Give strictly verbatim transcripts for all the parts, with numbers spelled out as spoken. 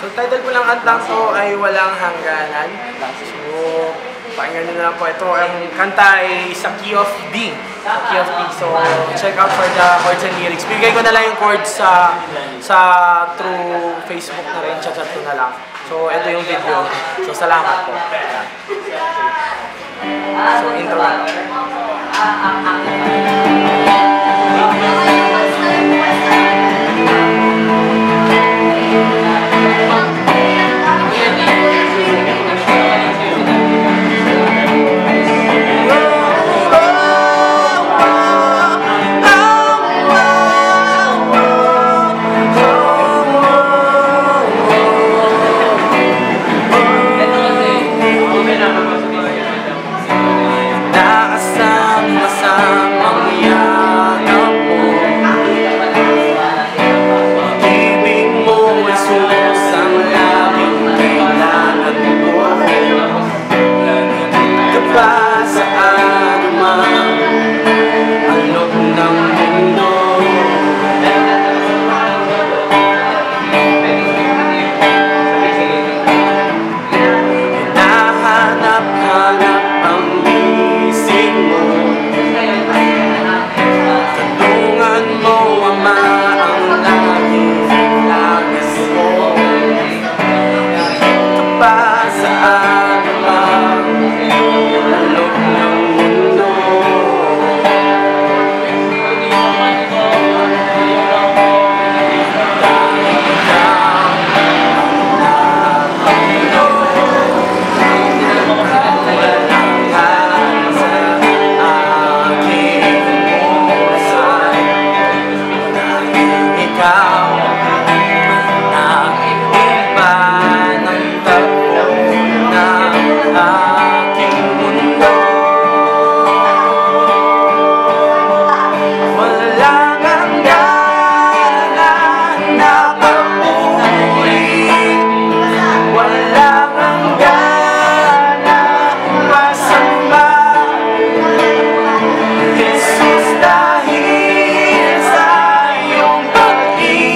So, title ko lang kantang to ay Walang Hangganan. So, pakinggan nyo na lang po. Ito, ang kanta ay sa key of D. Sa key of D. So, check out for the chords and lyrics. Bigay ko na lang yung chords sa sa through Facebook na rin. Chat-chat ko na lang. So, ito yung video. So, salamat po. So, intro na. Jesus, dahil sa iyong pag-ibig.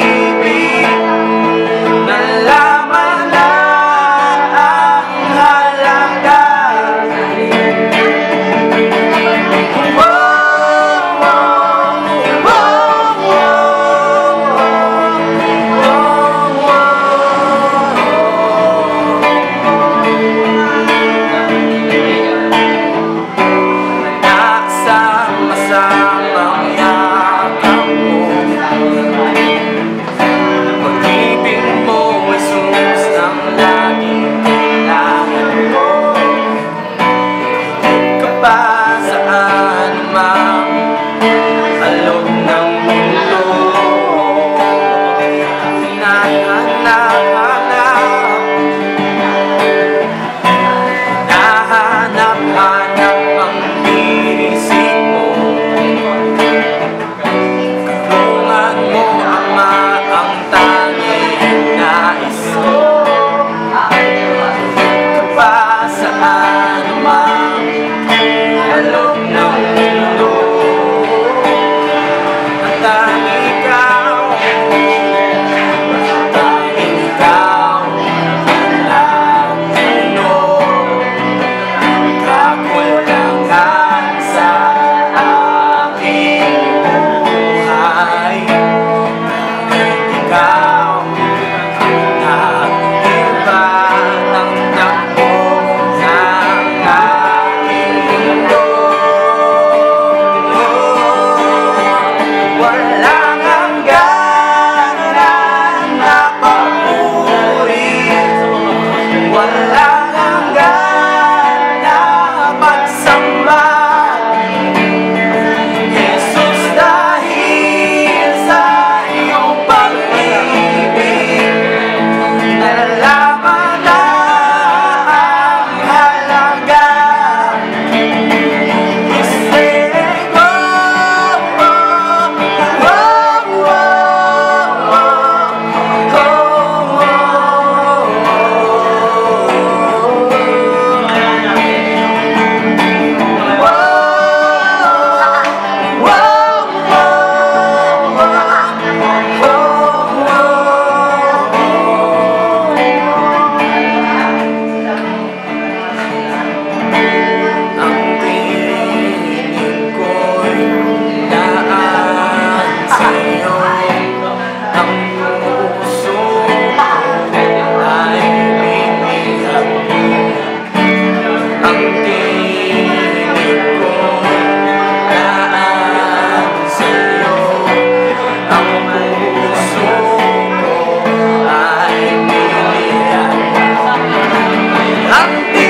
puso ko ay bilihan. Ang